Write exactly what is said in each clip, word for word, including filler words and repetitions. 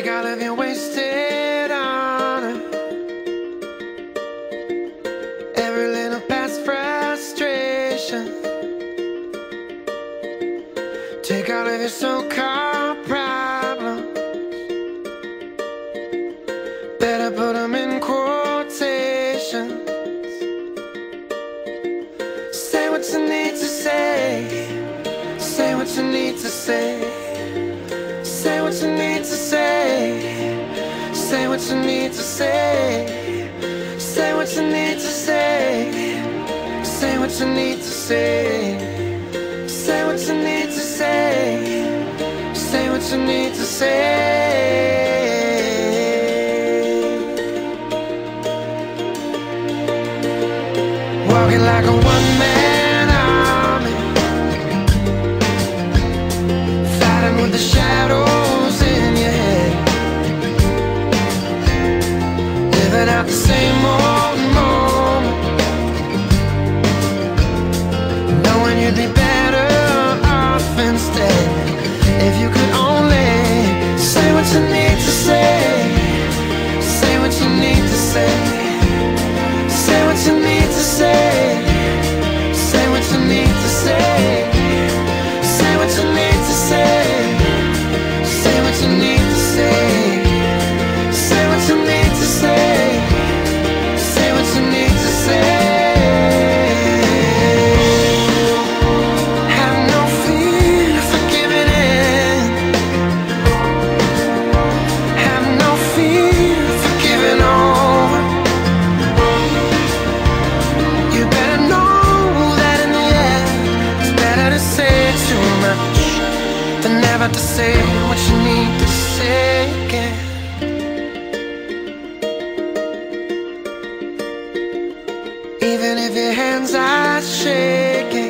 Take all of your wasted honor, every little past frustration. Take all of your so-called problems, better put them in quotations. Say what you need to say, say what you need to say, say what you need to say, say what you need to say, say what you need to say, say what you need to say, say what you need to say, say what you need to say. Walking like a one-man army, fighting with the shadows in your head, living out the same old moment, knowing you'd be better off instead if you could only say what you need to say, say what you need to say, say what you need to say, say what you need to say, say what you need to say, say what you need to say, say what you need to say, say what you need to say. Have no fear for giving in, have no fear for giving over. You better know that in the end it's better to say too much than never to say what you need to say again. Even if your hands are shaking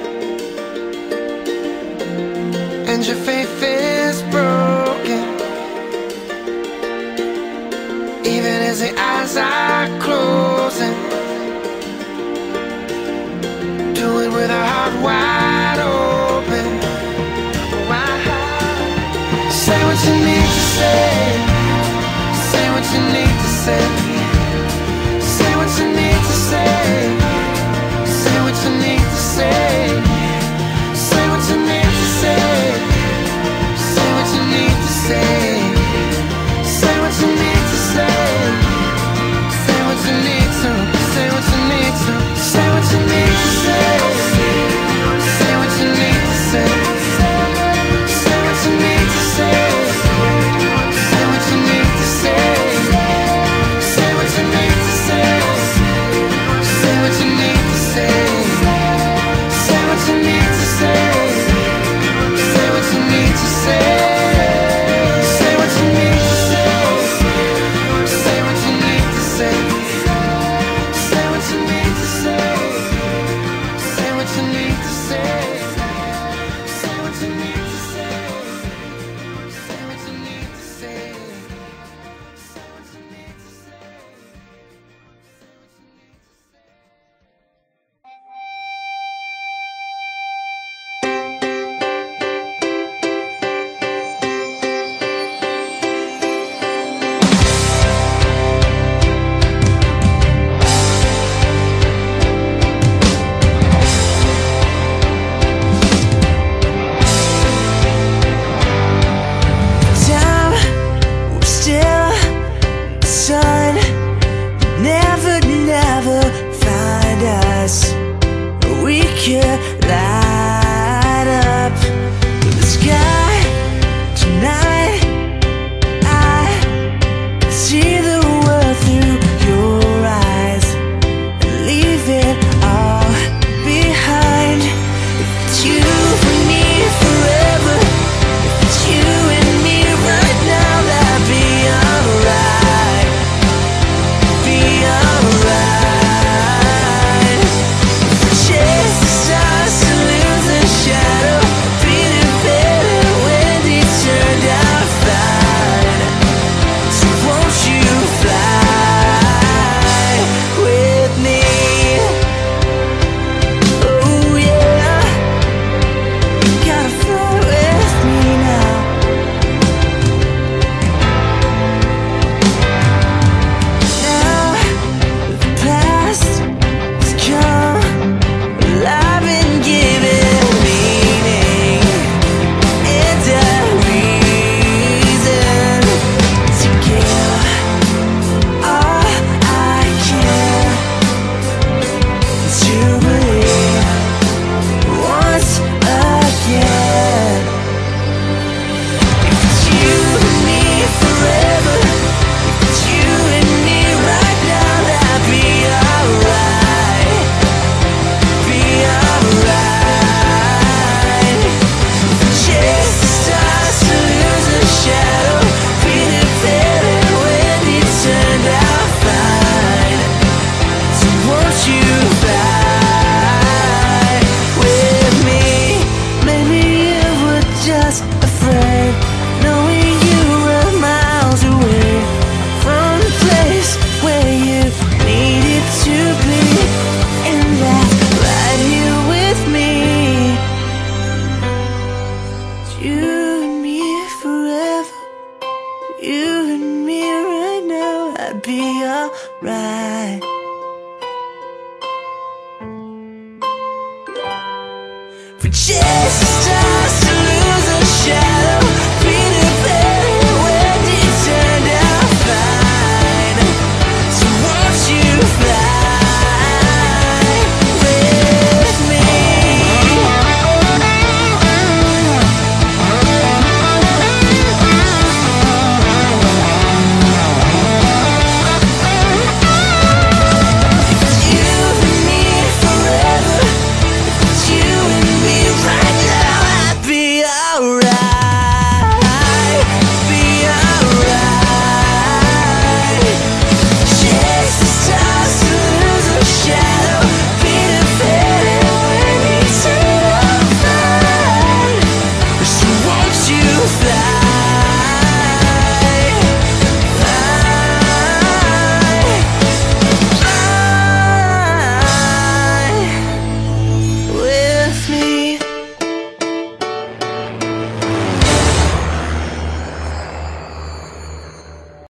and your faith is broken, even as the eyes are closing, do it with a heart wide open. Say what you need to say, say what you need to say, say what you need to say, say what you need to say, say what you need to say, say what you need to say, say what you need to say, say what you need to, say what you need to, say what you need to say, say what you need to say, say what you need to say, say what you need to say, say what you need to say, say what you need to say, say what you need to say, say what you need to say, say what you need to say, say what you need to say, say what you need to say, say what you need to say, say what you need to say, say what you need to say, say what you need to say. Time was still, the sun would never, never find us. We could light up the sky tonight. I can see the world through your eyes and leave it all behind. If it's you and me forever, if it's you and me right now, that'd be alright, be alright. If we chase the stars to live alright. For just